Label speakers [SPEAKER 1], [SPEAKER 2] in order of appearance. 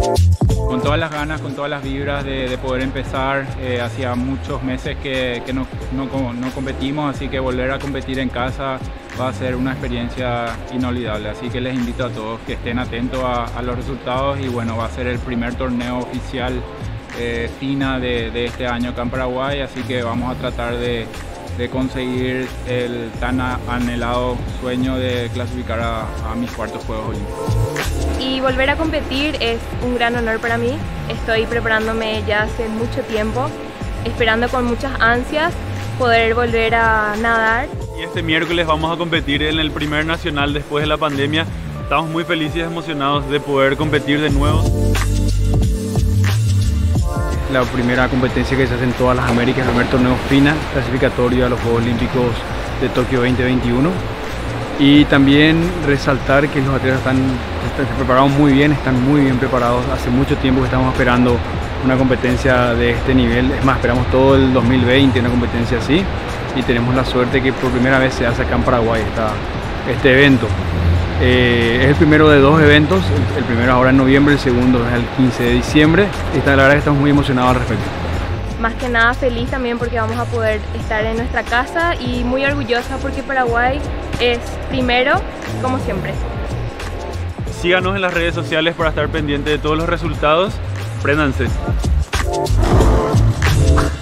[SPEAKER 1] Con todas las ganas, con todas las vibras de poder empezar. Hacía muchos meses que no competimos, así que volver a competir en casa va a ser una experiencia inolvidable. Así que les invito a todos que estén atentos a los resultados y bueno, va a ser el primer torneo oficial FINA de este año acá en Paraguay, así que vamos a tratar de conseguir el tan anhelado sueño de clasificar a mis cuartos Juegos Olímpicos.
[SPEAKER 2] Y volver a competir es un gran honor para mí. Estoy preparándome ya hace mucho tiempo, esperando con muchas ansias poder volver a nadar.
[SPEAKER 3] Y este miércoles vamos a competir en el primer nacional después de la pandemia. Estamos muy felices y emocionados de poder competir de nuevo.
[SPEAKER 4] La primera competencia que se hace en todas las Américas, el primer torneo FINA, clasificatorio a los Juegos Olímpicos de Tokio 2021. Y también resaltar que los atletas se prepararon muy bien, están muy bien preparados. Hace mucho tiempo que estamos esperando una competencia de este nivel. Es más, esperamos todo el 2020 una competencia así. Y tenemos la suerte que por primera vez se hace acá en Paraguay este evento. Es el primero de dos eventos, el primero ahora en noviembre, el segundo es el 15 de diciembre. Y la verdad que estamos muy emocionados al respecto.
[SPEAKER 2] Más que nada feliz también porque vamos a poder estar en nuestra casa y muy orgullosa porque Paraguay es primero, como siempre.
[SPEAKER 3] Síganos en las redes sociales para estar pendientes de todos los resultados. Préndanse.